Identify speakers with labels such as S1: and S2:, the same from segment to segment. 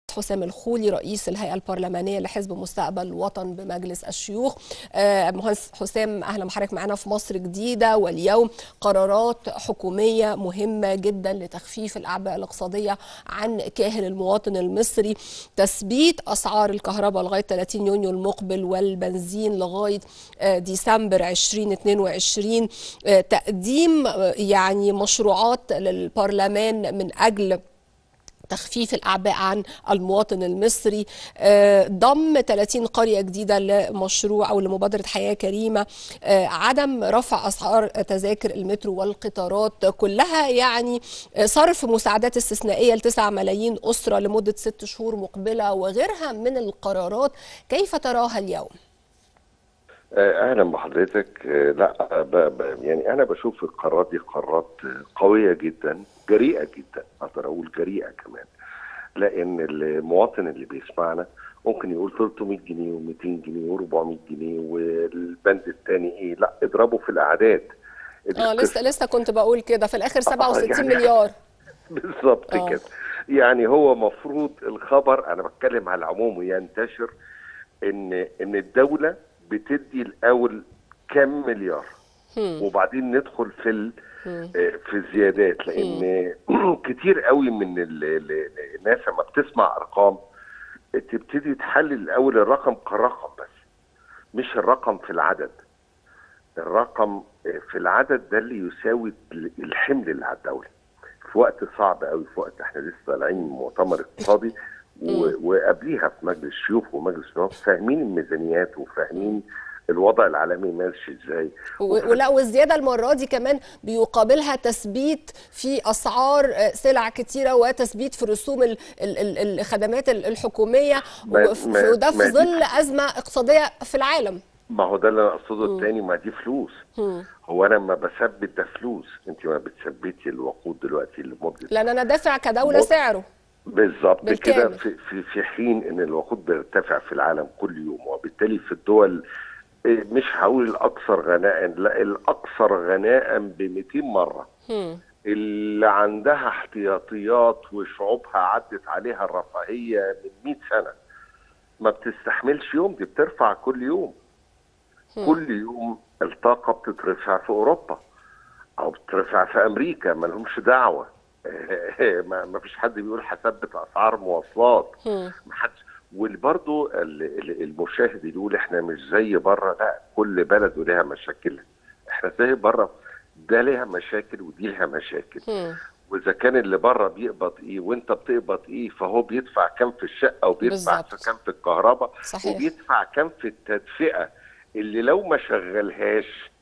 S1: حسام الخولي رئيس الهيئة البرلمانية لحزب مستقبل الوطن بمجلس الشيوخ. مهندس حسام، أهلا بحضرتك معنا في مصر جديدة. واليوم قرارات حكومية مهمة جدا لتخفيف الأعباء الاقتصادية عن كاهل المواطن المصري، تثبيت أسعار الكهرباء لغاية 30 يونيو المقبل والبنزين لغاية ديسمبر 2022، تقديم يعني مشروعات للبرلمان من أجل تخفيف الأعباء عن المواطن المصري، ضم 30 قرية جديدة لمشروع أو لمبادرة حياة كريمة، عدم رفع أسعار تذاكر المترو والقطارات، كلها يعني صرف مساعدات استثنائية ل9 ملايين أسرة لمدة 6 شهور مقبلة وغيرها من القرارات. كيف تراها اليوم؟
S2: اهلا بحضرتك. لا يعني انا بشوف القرارات دي قرارات قويه جدا، جريئه جدا، اقدر اقول جريئه كمان، لان المواطن اللي بيسمعنا ممكن يقول 300 جنيه و200 جنيه و400 جنيه والبند الثاني ايه. لا، اضربه في الاعداد.
S1: لسه كنت بقول كده، في الاخر 67
S2: يعني
S1: مليار
S2: بالظبط كده. يعني هو مفروض الخبر، انا بتكلم على العموم، ينتشر ان الدوله بتدي الاول كم مليار وبعدين ندخل في الزيادات، لان كتير قوي من الناس لما بتسمع ارقام تبتدي تحلل الاول الرقم كرقم، بس مش الرقم في العدد. الرقم في العدد ده اللي يساوي الحمل اللي على الدوله في وقت صعب قوي، في وقت احنا لسه طالعين من مؤتمر اقتصادي وقبليها في مجلس الشيوخ ومجلس النواب فاهمين الميزانيات وفاهمين الوضع العالمي ماشي ازاي.
S1: ولا والزياده المره دي كمان بيقابلها تثبيت في اسعار سلع كتيره وتثبيت في رسوم الخدمات الحكوميه، وده في ظل ازمه اقتصاديه في العالم.
S2: ما هو ده اللي انا اقصده الثاني، ما دي فلوس. هو انا لما بثبت ده فلوس، انت ما بتثبتي الوقود دلوقتي لمده،
S1: لان انا دافع كدوله سعره
S2: بالظبط كده، في حين ان الوقود بيرتفع في العالم كل يوم، وبالتالي في الدول مش هقول الاكثر غناء، لا، الاكثر غناء ب 200 مره، اللي عندها احتياطيات وشعوبها عدت عليها الرفاهيه من 100 سنه ما بتستحملش يوم، دي بترفع كل يوم. كل يوم الطاقه بتترفع في اوروبا او بتترفع في امريكا، ما لهمش دعوه. ما فيش حد بيقول هثبت اسعار مواصلات، ما حدش. وبرضه المشاهد يقول احنا مش زي بره، لا، كل بلد ولها مشاكلها. احنا زي بره، ده ليها مشاكل ودي لها مشاكل. واذا كان اللي بره بيقبض ايه وانت بتقبض ايه، فهو بيدفع كام في الشقه وبيدفع كام في الكهرباء، وبيدفع كام في التدفئه اللي لو ما شغلهاش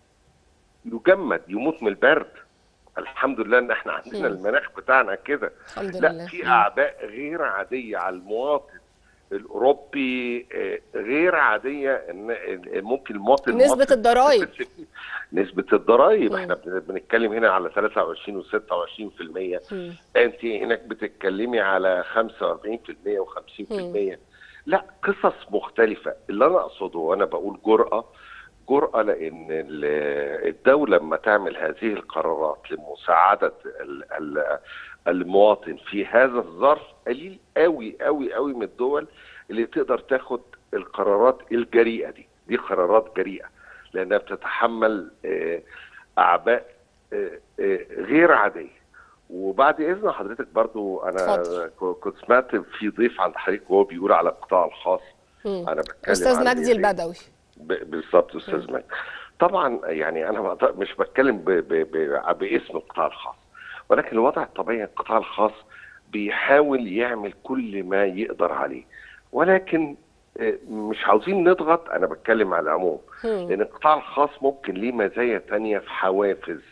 S2: يجمد يموت من البرد. الحمد لله ان احنا عندنا المناخ بتاعنا كده. لا، في اعباء غير عاديه على المواطن الاوروبي، غير عاديه، ان ممكن المواطن
S1: نسبه الضرائب
S2: نسبه الضرائب احنا بنتكلم هنا على 23 و26%، انت هناك بتتكلمي على 45% و50%. لا، قصص مختلفه. اللي انا اقصده وانا بقول جرأة، لان الدوله لما تعمل هذه القرارات لمساعده المواطن في هذا الظرف، قليل قوي قوي قوي من الدول اللي تقدر تاخد القرارات الجريئه دي قرارات جريئه، لانها بتتحمل اعباء غير عاديه. وبعد اذن حضرتك برضو، انا كنت سمعت في ضيف عند حضرتك وهو بيقول على القطاع الخاص.
S1: انا بتكلم استاذ مجدي البدوي.
S2: بالظبط، استاذ مجدي. طبعا يعني انا مش بتكلم باسم القطاع الخاص، ولكن الوضع الطبيعي القطاع الخاص بيحاول يعمل كل ما يقدر عليه، ولكن مش عاوزين نضغط. انا بتكلم على العموم، لان القطاع الخاص ممكن ليه مزايا تانية في حوافز،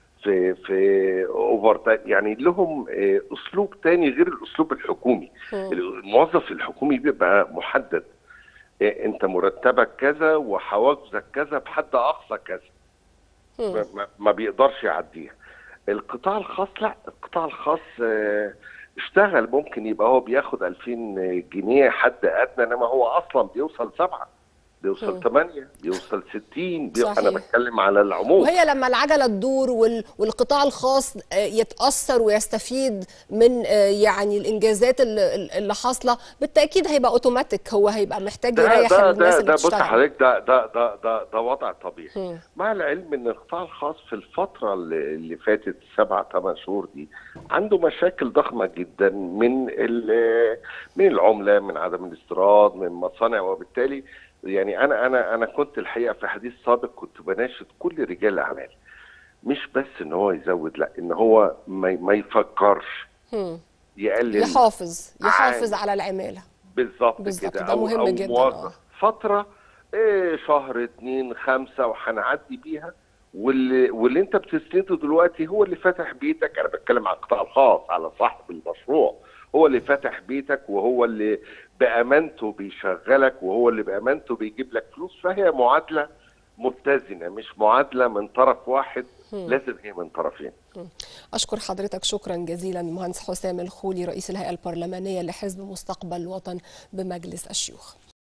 S2: في اوفر، يعني لهم اسلوب تاني غير الاسلوب الحكومي. الموظف الحكومي بيبقى محدد، انت مرتبك كذا وحوافزك كذا بحد اقصى كذا، ما بيقدرش يعديها. القطاع الخاص لا، القطاع الخاص اشتغل، ممكن يبقى هو بياخد 2000 جنيه حد ادنى، انما هو اصلا بيوصل 7. بيوصل 8 بيوصل 60
S1: صحيح.
S2: انا بتكلم على العموم.
S1: وهي لما العجله تدور والقطاع الخاص يتاثر ويستفيد من يعني الانجازات اللي حاصله، بالتاكيد هيبقى اوتوماتيك، هو هيبقى محتاج يريح الناس اللي بتشتغل.
S2: بص حضرتك، ده وضع طبيعي، مع العلم ان القطاع الخاص في الفتره اللي فاتت 7-8 شهور دي عنده مشاكل ضخمه جدا من العمله، من عدم الاستيراد، من مصانع، وبالتالي يعني انا كنت الحقيقه في حديث سابق كنت بناشد كل رجال الاعمال مش بس ان هو يزود، لا، ان هو ما يفكرش يقلل،
S1: يحافظ على العماله.
S2: بالظبط كده،
S1: ده مهم
S2: أو
S1: جدا.
S2: موظف فتره شهر 2 5 وهنعدي بيها، واللي انت بتسنده دلوقتي هو اللي فاتح بيتك. انا بتكلم على القطاع الخاص، على صاحب المشروع، هو اللي فاتح بيتك، وهو اللي بامانته بيشغلك، وهو اللي بامانته بيجيب لك فلوس. فهي معادله متزنه، مش معادله من طرف واحد، لازم هي من طرفين.
S1: أشكر حضرتك شكرا جزيلا مهندس حسام الخولي، رئيس الهيئة البرلمانية لحزب مستقبل الوطن بمجلس الشيوخ.